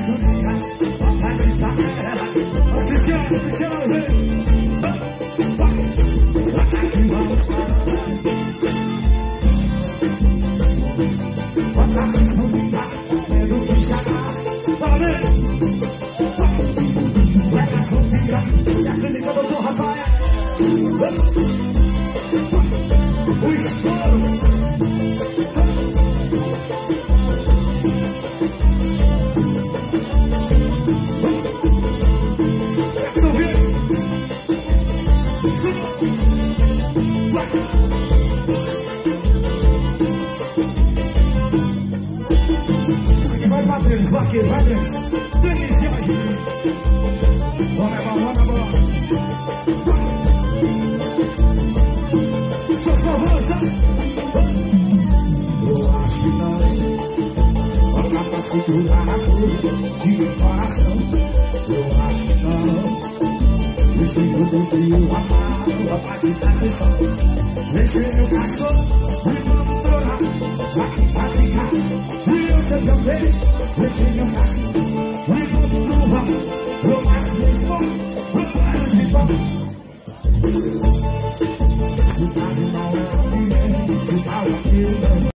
Vai deles, delícia, bora, bora, bora. Só avança. Eu acho que não, não dá pra segurar a dor de meu coração. Eu acho que não, o jeito do frio amado, pra te dar atenção. Deixei meu cachorro, e vamos chorar, vai praticar, e você também. Deixei meu cachorro, e vamos provar, eu mais mesmo, eu quero se